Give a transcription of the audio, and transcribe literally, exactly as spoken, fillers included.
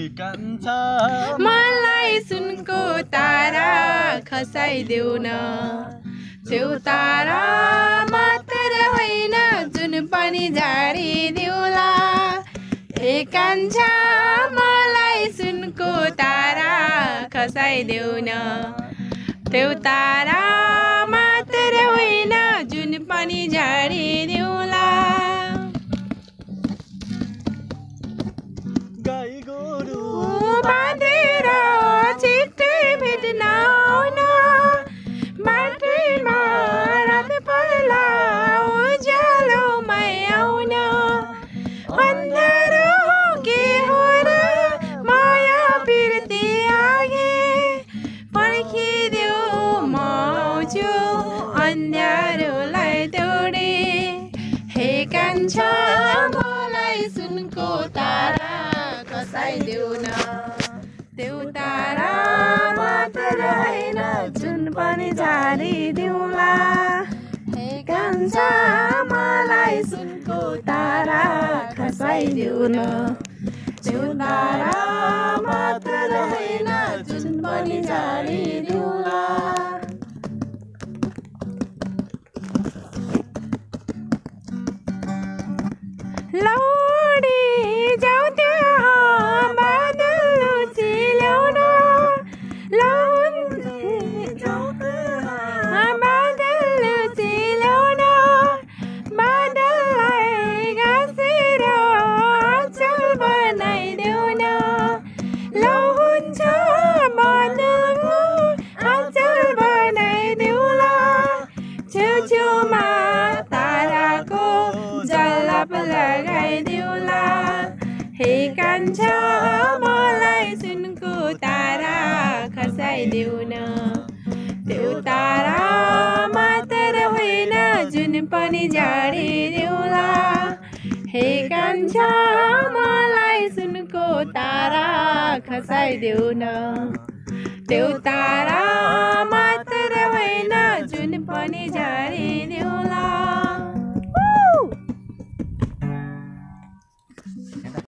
कान्छा मलाई सुनको तारा खसाइदेऊ न त्यो तारा मात्र होइन जुन पनि झाडिदेऊला ए कान्छा मलाई सुनको तारा खसाइदेऊ न त्यो तारा मात्र होइन जुन पनि झाडिदेऊला गाई गोरु बाँधेर छिट्टै भेट्न आउन बाटैमा रात पर्ला उज्यालोमै आउन अन्धारो के हो र माया बिर्ती आगे पर्खिदेऊ म आउँछु अन्धारोलाई दौडे हे कान्छा मलाई सुनको तारा खसाइदेऊ न त्यो तारा मात्र होइन जुन पनि झाडिदेऊला हे कान्छा मलाई सुनको तारा खसाइदेऊ न त्यो तारा मात्र होइन जुन पनि झाडिदेऊला लौडी जाऊ त्यहाँ बादल चिल्याउन लौडी जाऊ त्यहाँ बादल चिल्याउन बादललाई घाँसेर आँचल बनाइदेऊ न लौ हुन्छ बादलको आँचल बनाइदेऊला छेउछेउमा ताराको जलप लगाइदेऊला हे कान्छा मलाई सुनको तारा खसाइदेऊ न त्यो तारा मात्र होइन जुन पनि झाडिदेऊला हे कान्छा मलाई सुनको तारा खसाइदेऊ न त्यो तारा